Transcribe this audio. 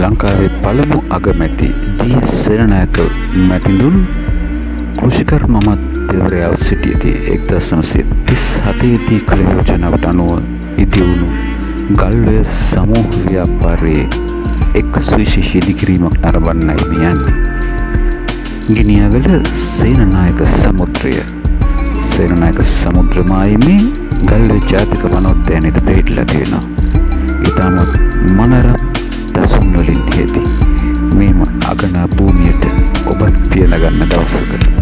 ලංකාවේ පළමු අගමැති ඩී සේනානායක මැතිඳුන් කෘෂිකර්ම අමාත්‍යවරයාව සිටියදී 1937 දී කළ යෝජනාවට අනුව ඉදිවුණු ගල්ඔය සමූහ ව්‍යාපාරයේ එක් සුවිශේෂී ඉදිකිරීමක් නරඹන්නයි මේ යන්නේ. ගිනිඅගල සේනානායක සමුද්‍ර මායිමේ ගල්ඔය ජාතික වනෝද්‍යානයට පිහිටලා තියෙනවා. ඉතාමත් මනරම් දසුන් වලින් හේති මේම අගනා භූමියට ඔබත් පියලා ගන්න දවසකට